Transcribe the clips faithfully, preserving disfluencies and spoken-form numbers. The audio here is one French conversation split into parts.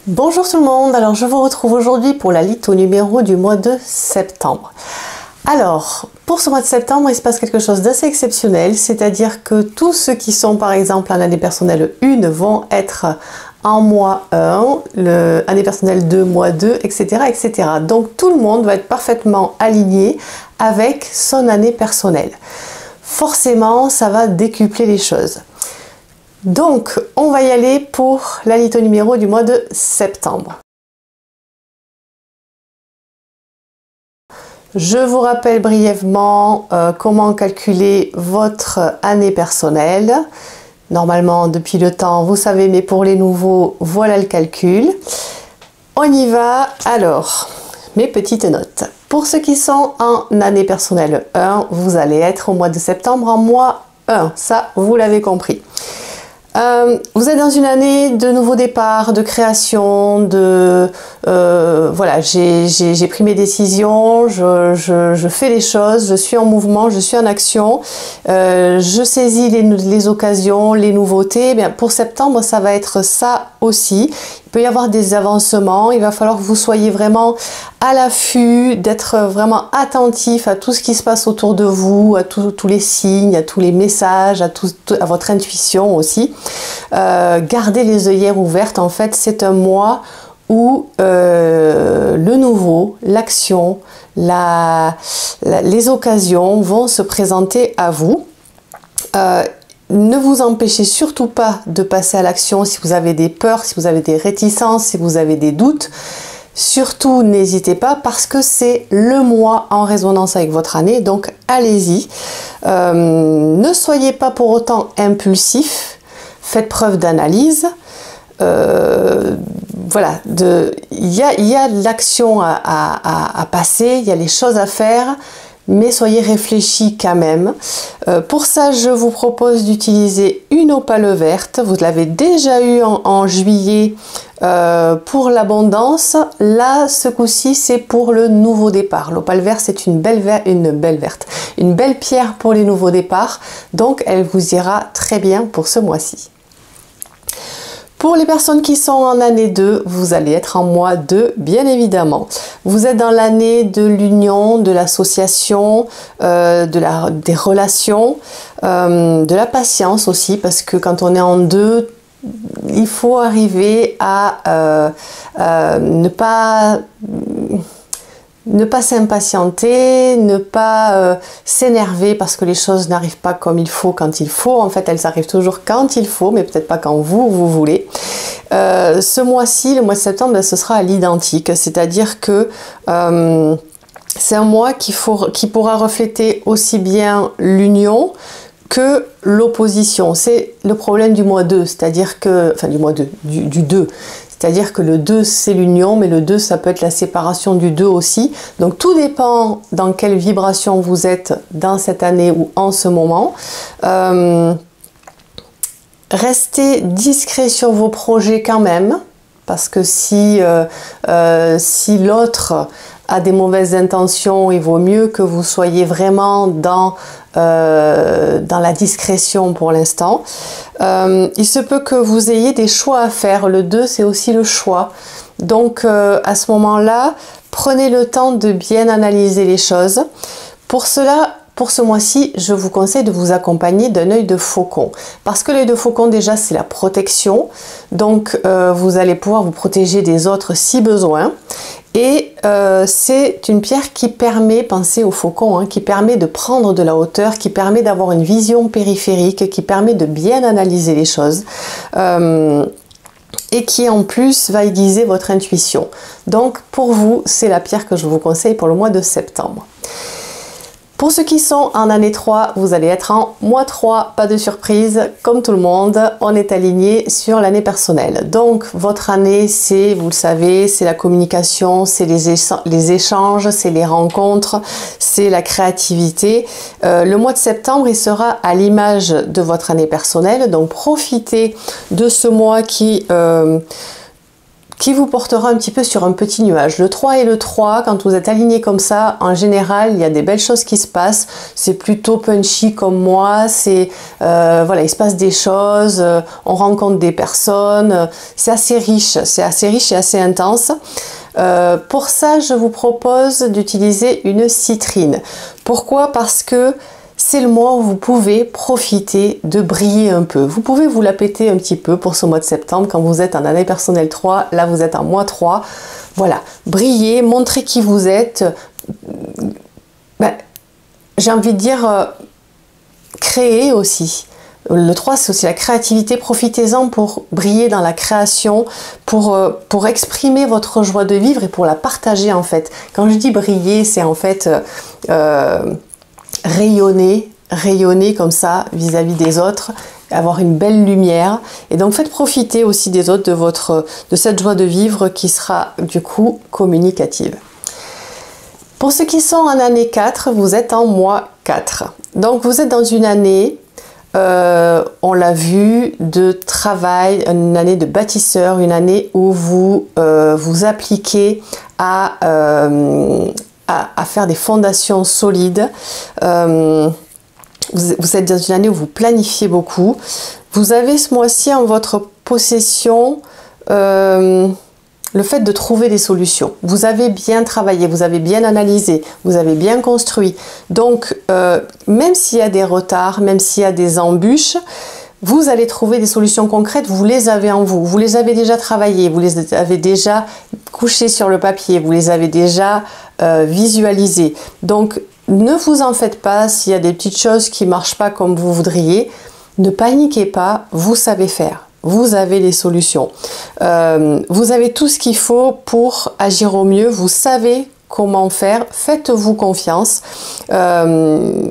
Bonjour tout le monde, alors je vous retrouve aujourd'hui pour la litho numéro du mois de septembre. Alors, pour ce mois de septembre, il se passe quelque chose d'assez exceptionnel, c'est-à-dire que tous ceux qui sont par exemple en année personnelle un vont être en mois un, le, année personnelle deux, mois deux, et cetera, et cetera. Donc tout le monde va être parfaitement aligné avec son année personnelle. Forcément, ça va décupler les choses. Donc, on va y aller pour la litho numéro du mois de septembre. Je vous rappelle brièvement euh, comment calculer votre année personnelle. Normalement, depuis le temps, vous savez, mais pour les nouveaux, voilà le calcul. On y va. Alors, mes petites notes. Pour ceux qui sont en année personnelle un, vous allez être au mois de septembre en mois un. Ça, vous l'avez compris. Euh, vous êtes dans une année de nouveau départ, de création, de euh, voilà, j'ai pris mes décisions, je, je, je fais les choses, je suis en mouvement, je suis en action, euh, je saisis les, les occasions, les nouveautés. Eh bien, pour septembre, ça va être ça aussi. Il peut y avoir des avancements, il va falloir que vous soyez vraiment à l'affût, d'être vraiment attentif à tout ce qui se passe autour de vous, à tout, tous les signes, à tous les messages, à, tout, à votre intuition aussi. Euh, gardez les œillères ouvertes, en fait c'est un mois où euh, le nouveau, l'action, la, la, les occasions vont se présenter à vous. Euh, Ne vous empêchez surtout pas de passer à l'action si vous avez des peurs, si vous avez des réticences, si vous avez des doutes. Surtout, n'hésitez pas parce que c'est le mois en résonance avec votre année, donc allez-y. Euh, ne soyez pas pour autant impulsif, faites preuve d'analyse. Euh, voilà, il y a, y a de l'action à, à, à passer, il y a les choses à faire. Mais soyez réfléchis quand même. Euh, pour ça, je vous propose d'utiliser une opale verte. Vous l'avez déjà eu en, en juillet euh, pour l'abondance. Là, ce coup-ci, c'est pour le nouveau départ. L'opale verte, c'est une belle, une belle verte, une belle pierre pour les nouveaux départs. Donc, elle vous ira très bien pour ce mois-ci. Pour les personnes qui sont en année deux, vous allez être en mois deux, bien évidemment. Vous êtes dans l'année de l'union, de l'association, euh, de la, des relations, euh, de la patience aussi, parce que quand on est en deux, il faut arriver à euh, euh, ne pas... Ne pas s'impatienter, ne pas euh, s'énerver parce que les choses n'arrivent pas comme il faut, quand il faut. En fait, elles arrivent toujours quand il faut, mais peut-être pas quand vous, vous voulez. Euh, ce mois-ci, le mois de septembre, ce sera à l'identique. C'est-à-dire que euh, c'est un mois qui, faut, qui pourra refléter aussi bien l'union que l'opposition. C'est le problème du mois deux, c'est-à-dire que... Enfin, du mois deux, du, du deux. C'est-à-dire que le deux, c'est l'union, mais le deux, ça peut être la séparation du deux aussi. Donc, tout dépend dans quelle vibration vous êtes dans cette année ou en ce moment. Euh, restez discret sur vos projets quand même, parce que si, euh, euh, si l'autre a des mauvaises intentions, il vaut mieux que vous soyez vraiment dans... Euh, dans la discrétion pour l'instant. Euh, il se peut que vous ayez des choix à faire. Le deux, c'est aussi le choix. Donc, euh, à ce moment-là, prenez le temps de bien analyser les choses. Pour cela, pour ce mois-ci, je vous conseille de vous accompagner d'un œil de faucon. Parce que l'œil de faucon, déjà, c'est la protection. Donc, euh, vous allez pouvoir vous protéger des autres si besoin. Et euh, c'est une pierre qui permet, pensez au faucon, hein, qui permet de prendre de la hauteur, qui permet d'avoir une vision périphérique, qui permet de bien analyser les choses. Euh, et qui en plus va aiguiser votre intuition. Donc pour vous, c'est la pierre que je vous conseille pour le mois de septembre. Pour ceux qui sont en année trois, vous allez être en mois trois, pas de surprise, comme tout le monde, on est aligné sur l'année personnelle. Donc votre année, c'est, vous le savez, c'est la communication, c'est les, les échanges, c'est les rencontres, c'est la créativité. Euh, le mois de septembre, il sera à l'image de votre année personnelle, donc profitez de ce mois qui... Euh, qui vous portera un petit peu sur un petit nuage. Le trois et le trois, quand vous êtes alignés comme ça, en général, il y a des belles choses qui se passent. C'est plutôt punchy comme moi. C'est euh, voilà, il se passe des choses, euh, on rencontre des personnes. Euh, c'est assez riche, c'est assez riche et assez intense. Euh, pour ça, je vous propose d'utiliser une citrine. Pourquoi? Parce que c'est le mois où vous pouvez profiter de briller un peu. Vous pouvez vous la péter un petit peu pour ce mois de septembre quand vous êtes en année personnelle trois. Là, vous êtes en mois trois. Voilà, brillez, montrez qui vous êtes. Ben, j'ai envie de dire, euh, créer aussi. Le trois, c'est aussi la créativité. Profitez-en pour briller dans la création, pour, euh, pour exprimer votre joie de vivre et pour la partager en fait. Quand je dis briller, c'est en fait... Euh, rayonner, rayonner comme ça vis-à-vis des autres, avoir une belle lumière. Et donc faites profiter aussi des autres de, votre, de cette joie de vivre qui sera du coup communicative. Pour ceux qui sont en année quatre, vous êtes en mois quatre. Donc vous êtes dans une année, euh, on l'a vu, de travail, une année de bâtisseur, une année où vous euh, vous appliquez à... Euh, À, à faire des fondations solides. Euh, vous, vous êtes dans une année où vous planifiez beaucoup. Vous avez ce mois-ci en votre possession euh, le fait de trouver des solutions. Vous avez bien travaillé, vous avez bien analysé, vous avez bien construit. Donc, euh, même s'il y a des retards, même s'il y a des embûches, vous allez trouver des solutions concrètes, vous les avez en vous, vous les avez déjà travaillées, vous les avez déjà couchées sur le papier, vous les avez déjà euh, visualisées. Donc, ne vous en faites pas s'il y a des petites choses qui ne marchent pas comme vous voudriez. Ne paniquez pas, vous savez faire. Vous avez les solutions. Euh, vous avez tout ce qu'il faut pour agir au mieux. Vous savez comment faire. Faites-vous confiance. Euh,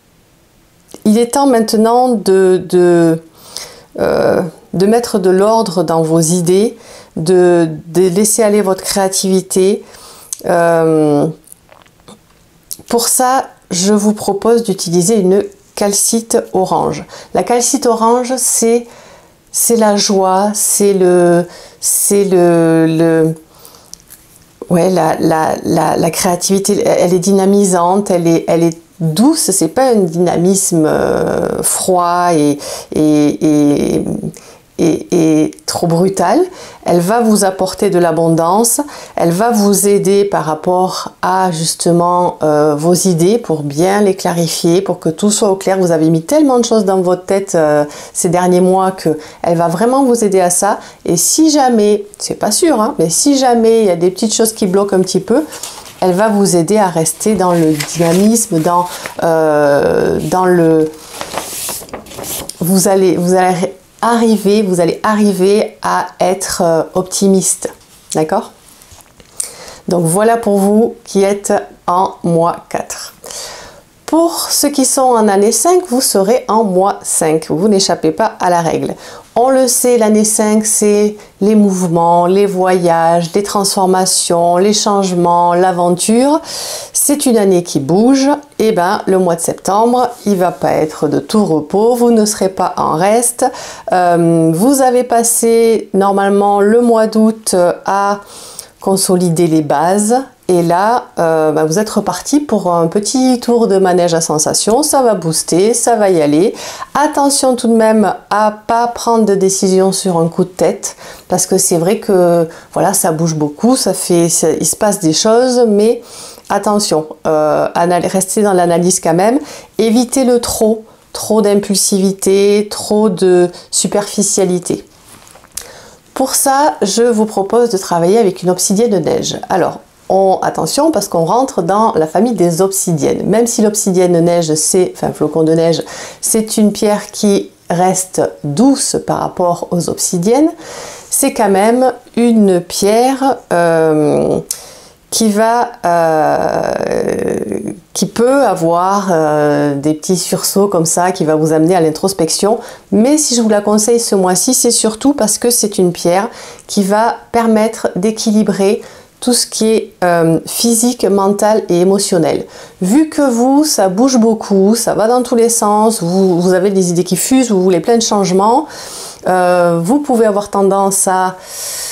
Il est temps maintenant de, de, euh, de mettre de l'ordre dans vos idées, de, de laisser aller votre créativité. Euh, pour ça, je vous propose d'utiliser une calcite orange. La calcite orange, c'est c'est la joie, c'est le, c'est le, le ouais, la, la, la, la créativité. Elle est dynamisante, elle est, elle est douce, c'est pas un dynamisme euh, froid et, et, et, et, et trop brutal. Elle va vous apporter de l'abondance, elle va vous aider par rapport à justement euh, vos idées pour bien les clarifier, pour que tout soit au clair. Vous avez mis tellement de choses dans votre tête euh, ces derniers mois que elle va vraiment vous aider à ça. Et si jamais, c'est pas sûr, hein, mais si jamais il y a des petites choses qui bloquent un petit peu, elle va vous aider à rester dans le dynamisme, dans, euh, dans le... Vous allez, vous allez arriver, vous allez arriver à être euh, optimiste. D'accord? Donc voilà pour vous qui êtes en mois quatre. Pour ceux qui sont en année cinq, vous serez en mois cinq. Vous n'échappez pas à la règle. On le sait, l'année cinq, c'est les mouvements, les voyages, les transformations, les changements, l'aventure. C'est une année qui bouge. Et ben, le mois de septembre, il va pas être de tout repos. Vous ne serez pas en reste. Euh, vous avez passé normalement le mois d'août à consolider les bases. Et là, euh, bah vous êtes reparti pour un petit tour de manège à sensations. Ça va booster, ça va y aller. Attention tout de même à pas prendre de décision sur un coup de tête, parce que c'est vrai que voilà, ça bouge beaucoup, ça fait, ça, il se passe des choses, mais attention, euh, restez dans l'analyse quand même. Évitez le trop, trop d'impulsivité, trop de superficialité. Pour ça, je vous propose de travailler avec une obsidienne de neige. Alors, On, attention parce qu'on rentre dans la famille des obsidiennes. Même si l'obsidienne neige, c'est, enfin flocon de neige, c'est une pierre qui reste douce par rapport aux obsidiennes, c'est quand même une pierre euh, qui va, euh, qui peut avoir euh, des petits sursauts comme ça, qui va vous amener à l'introspection. Mais si je vous la conseille ce mois-ci, c'est surtout parce que c'est une pierre qui va permettre d'équilibrer tout ce qui est euh, physique, mental et émotionnel. Vu que vous, ça bouge beaucoup, ça va dans tous les sens, vous, vous avez des idées qui fusent, vous voulez plein de changements, euh, vous pouvez avoir tendance à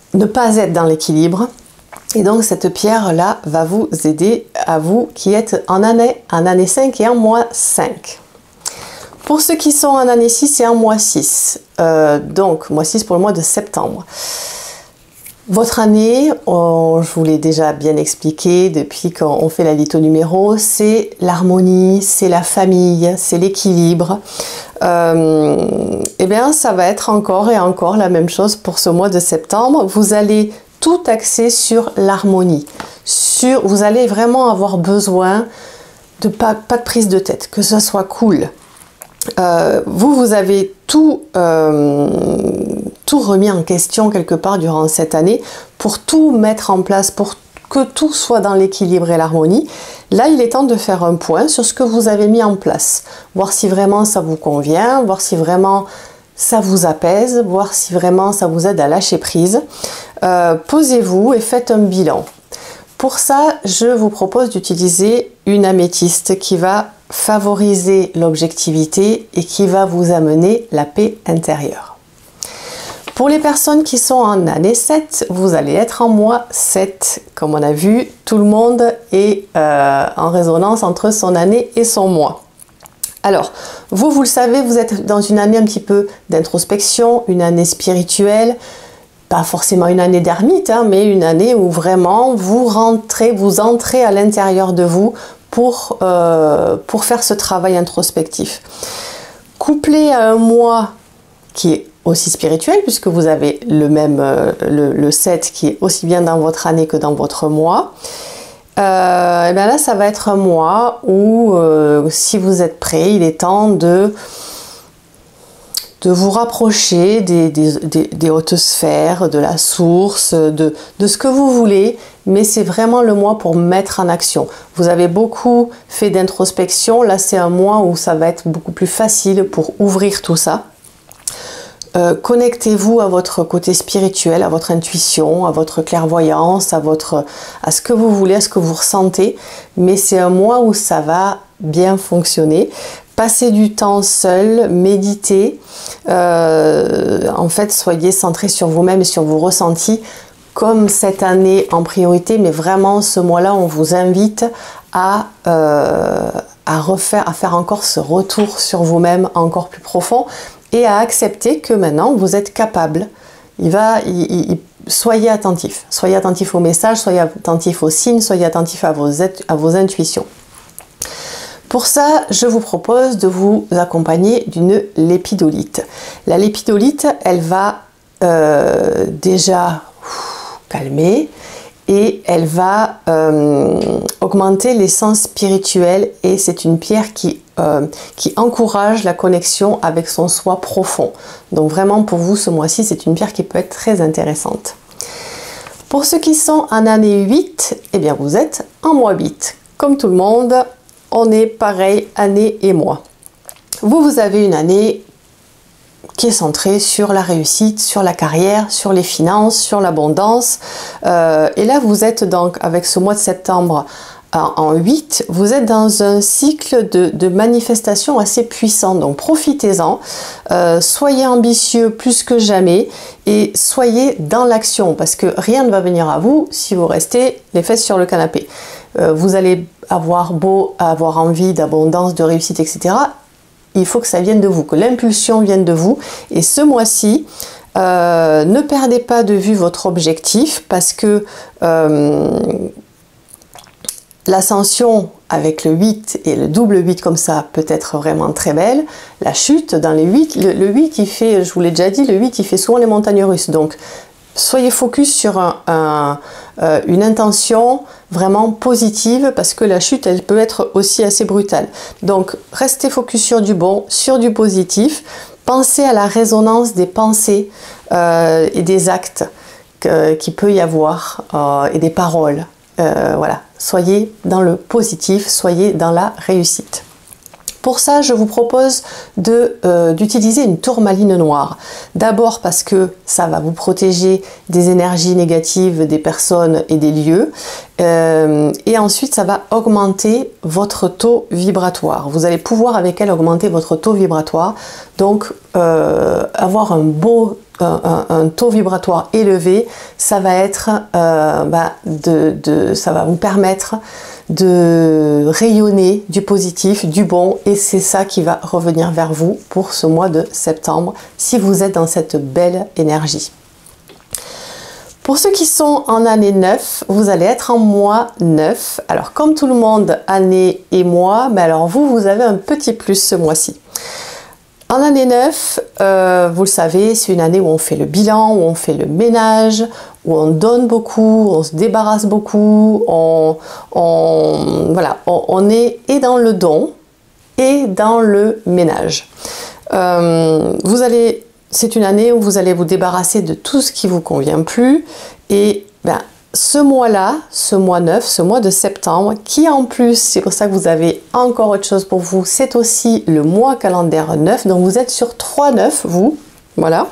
ne pas être dans l'équilibre. Et donc cette pierre-là va vous aider, à vous qui êtes en année, en année cinq et en mois cinq. Pour ceux qui sont en année six et en mois six, euh, donc mois six pour le mois de septembre. Votre année, oh, je vous l'ai déjà bien expliqué depuis qu'on fait la litho numéro, c'est l'harmonie, c'est la famille, c'est l'équilibre. Euh, et bien ça va être encore et encore la même chose pour ce mois de septembre. Vous allez tout axé sur l'harmonie. Sur, vous allez vraiment avoir besoin de pas, pas de prise de tête, que ce soit cool. Euh, vous, vous avez tout, euh, tout remis en question quelque part durant cette année pour tout mettre en place, pour que tout soit dans l'équilibre et l'harmonie. Là, il est temps de faire un point sur ce que vous avez mis en place. Voir si vraiment ça vous convient, voir si vraiment ça vous apaise, voir si vraiment ça vous aide à lâcher prise. Euh, posez-vous et faites un bilan. Pour ça, je vous propose d'utiliser une améthyste qui va favoriser l'objectivité et qui va vous amener la paix intérieure. Pour les personnes qui sont en année sept, vous allez être en mois sept. Comme on a vu, tout le monde est euh, en résonance entre son année et son mois. Alors, vous, vous le savez, vous êtes dans une année un petit peu d'introspection, une année spirituelle, pas forcément une année d'ermite, hein, mais une année où vraiment vous rentrez, vous entrez à l'intérieur de vous pour, euh, pour faire ce travail introspectif. Couplé à un mois qui est aussi spirituel, puisque vous avez le même, euh, le, le sept qui est aussi bien dans votre année que dans votre mois, Euh, et bien là, ça va être un mois où, euh, si vous êtes prêt, il est temps de, de vous rapprocher des, des, des, des hautes sphères, de la source, de, de ce que vous voulez, mais c'est vraiment le mois pour mettre en action. Vous avez beaucoup fait d'introspection, là c'est un mois où ça va être beaucoup plus facile pour ouvrir tout ça. Euh, connectez-vous à votre côté spirituel, à votre intuition, à votre clairvoyance, à, votre, à ce que vous voulez, à ce que vous ressentez. Mais c'est un mois où ça va bien fonctionner. Passez du temps seul, méditez. Euh, en fait, soyez centré sur vous-même et sur vos ressentis, comme cette année en priorité. Mais vraiment, ce mois-là, on vous invite à... Euh, à refaire, à faire encore ce retour sur vous-même encore plus profond et à accepter que maintenant vous êtes capable. Il va, il, il, soyez attentif, soyez attentif aux messages, soyez attentif aux signes, soyez attentif à vos, à vos intuitions. Pour ça, je vous propose de vous accompagner d'une lépidolite. La lépidolite, elle va euh, déjà ouf, calmer. Et elle va euh, augmenter les sens spirituels et c'est une pierre qui, euh, qui encourage la connexion avec son soi profond. Donc vraiment pour vous ce mois-ci, c'est une pierre qui peut être très intéressante. Pour ceux qui sont en année huit, eh bien vous êtes en mois huit. Comme tout le monde, on est pareil année et mois. Vous, vous avez une année qui est centré sur la réussite, sur la carrière, sur les finances, sur l'abondance. Euh, et là, vous êtes donc, avec ce mois de septembre en, en huit, vous êtes dans un cycle de, de manifestation assez puissant. Donc, profitez-en. Euh, soyez ambitieux plus que jamais et soyez dans l'action parce que rien ne va venir à vous si vous restez les fesses sur le canapé. Euh, vous allez avoir beau avoir envie d'abondance, de réussite, et cetera. Il faut que ça vienne de vous, que l'impulsion vienne de vous. Et ce mois-ci, euh, ne perdez pas de vue votre objectif parce que euh, l'ascension avec le huit et le double huit comme ça peut être vraiment très belle. La chute dans les huit, le, le huit il fait, je vous l'ai déjà dit, le huit il fait souvent les montagnes russes. Donc soyez focus sur un, un, euh, une intention vraiment positive parce que la chute elle peut être aussi assez brutale. Donc restez focus sur du bon, sur du positif. Pensez à la résonance des pensées euh, et des actes qu'il qui peut y avoir euh, et des paroles. Euh, voilà, soyez dans le positif, soyez dans la réussite. Pour ça, je vous propose de, euh, d'utiliser une tourmaline noire. D'abord parce que ça va vous protéger des énergies négatives des personnes et des lieux. Euh, et ensuite, ça va augmenter votre taux vibratoire. Vous allez pouvoir avec elle augmenter votre taux vibratoire. Donc, euh, avoir un beau un, un, un taux vibratoire élevé, ça va être euh, bah, de, de, ça va vous permettre de rayonner du positif, du bon, et c'est ça qui va revenir vers vous pour ce mois de septembre, si vous êtes dans cette belle énergie. Pour ceux qui sont en année neuf, vous allez être en mois neuf. Alors comme tout le monde, année et mois, mais alors vous, vous avez un petit plus ce mois-ci. En année neuf, euh, vous le savez, c'est une année où on fait le bilan, où on fait le ménage, où on donne beaucoup, on se débarrasse beaucoup, on, on, voilà, on, on est et dans le don et dans le ménage. Euh, vous allez, c'est une année où vous allez vous débarrasser de tout ce qui ne vous convient plus, et ben, ce mois-là, ce mois neuf, ce mois de septembre, qui en plus, c'est pour ça que vous avez encore autre chose pour vous, c'est aussi le mois calendaire neuf, donc vous êtes sur trois neuf, vous, voilà.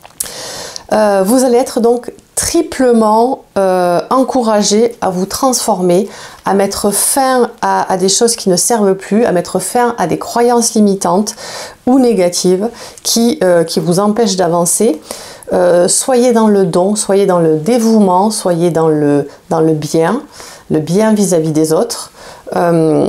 Euh, vous allez être donc triplement euh, encouragé à vous transformer, à mettre fin à, à des choses qui ne servent plus, à mettre fin à des croyances limitantes ou négatives qui, euh, qui vous empêchent d'avancer. Euh, soyez dans le don, soyez dans le dévouement, soyez dans le, dans le bien, le bien vis-à-vis des autres. Euh,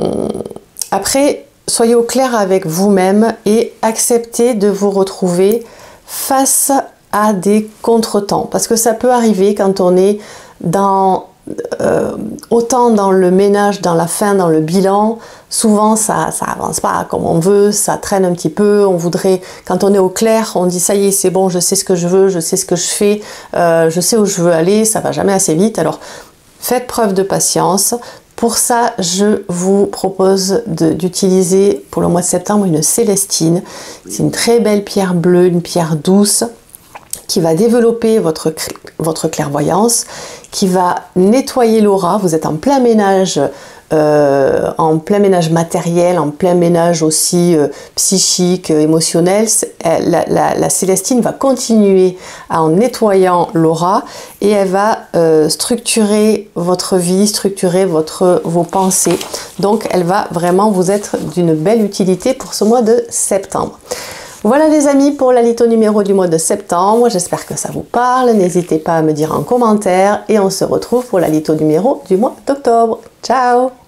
après, soyez au clair avec vous-même et acceptez de vous retrouver face à des contretemps. Parce que ça peut arriver quand on est dans... Euh, autant dans le ménage, dans la fin, dans le bilan, souvent ça ça avance pas comme on veut, ça traîne un petit peu, on voudrait, quand on est au clair, on dit ça y est, c'est bon, je sais ce que je veux, je sais ce que je fais, euh, je sais où je veux aller, ça va jamais assez vite. Alors faites preuve de patience. Pour ça, je vous propose d'utiliser pour le mois de septembre une célestine. C'est une très belle pierre bleue, une pierre douce, qui va développer votre, votre clairvoyance, qui va nettoyer l'aura. Vous êtes en plein ménage, euh, en plein ménage matériel, en plein ménage aussi euh, psychique, euh, émotionnel. La, la, la célestine va continuer en nettoyant l'aura et elle va euh, structurer votre vie, structurer votre, vos pensées. Donc elle va vraiment vous être d'une belle utilité pour ce mois de septembre. Voilà les amis pour la litho numéro du mois de septembre, j'espère que ça vous parle, n'hésitez pas à me dire en commentaire et on se retrouve pour la litho numéro du mois d'octobre. Ciao!